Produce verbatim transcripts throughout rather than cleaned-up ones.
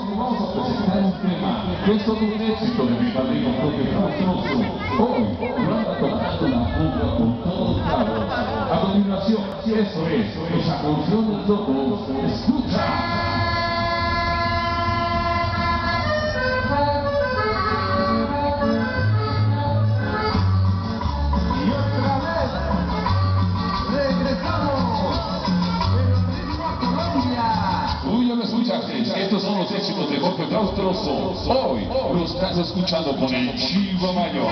y vamos a presentar un tema que es todo un éxito de mi padrino Jorge Frastroso. Hoy lo anda tocando la cumbia con todos los cabos. A continuación, eso es, los acordeones locos. Escucha. Estos son los éxitos de Jorge Frastroso. Hoy lo estás escuchando con el Chivo Mayor.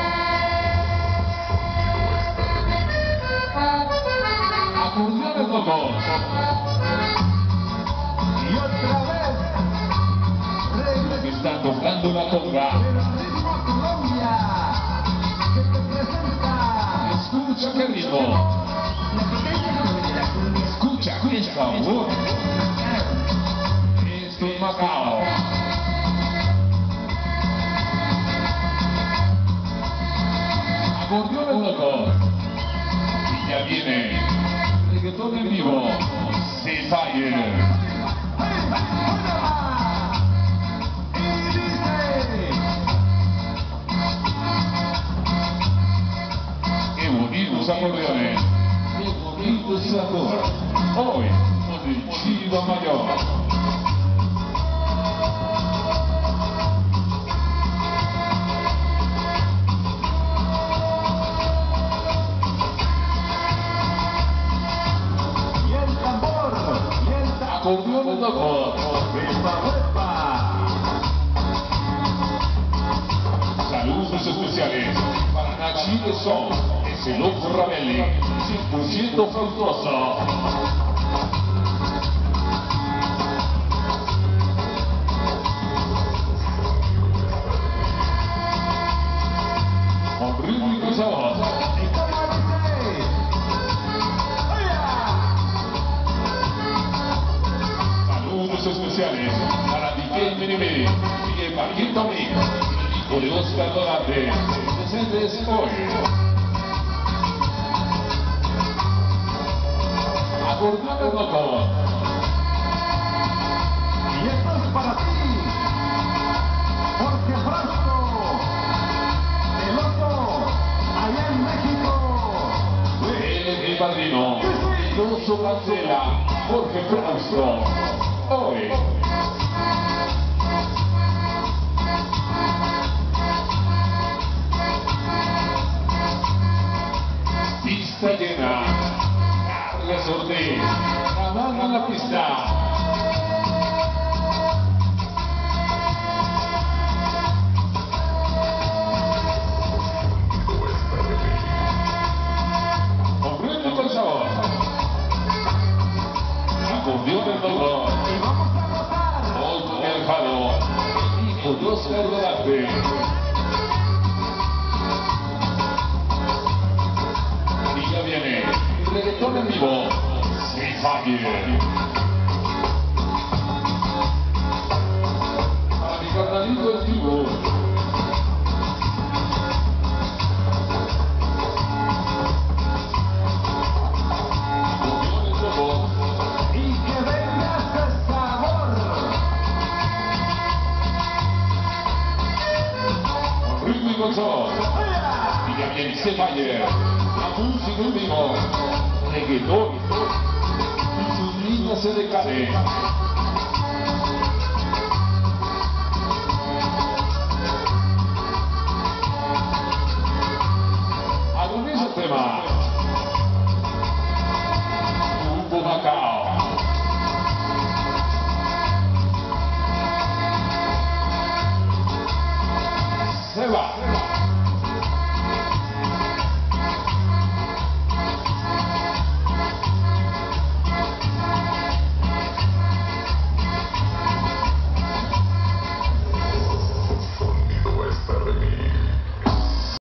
Acordeones locos. Y otra vez está tocando la conga. Colombia, que te presenta. Escucha qué ritmo. Escucha qué sabor. Macao. Acordeones locos. Y ya viene reggaetón en vivo. Cephayer. Qué bonitos acordeones. Qué bonito sabor. Hoy con el Chivo Mayor. Acordeones locos. Saludos especiales para Nachi de Son, ese loco Ravelli, cien por ciento fraudoso. Con ritmo y con sabor. Especiales para Miguel Menemé, Miguel Marquito Mix, hijo de Oscar Dorante, presentes hoy. Acordeones locos. Y esto es para ti, Jorge Frasco, el loco, allá en México. Él es mi padrino, Doso Cancela, Jorge Frasco. Hoy. Pista llena. Carles Ortiz. Grabando en la pista. Con ritmo y con sabor. Acordeones locos. Hijo de Oscar Dorante. Y ya viene el reggaetón en vivo. Cephayer. Para mi carnalito en vivo. Acordeones locos. Y que venga ese sabor. Ritmo y con sabor. Y ya viene Cephayer, la música en vivo, reggaetón y sus líneas se decaden. Agoniza el tema. Grupo Macao. Se va.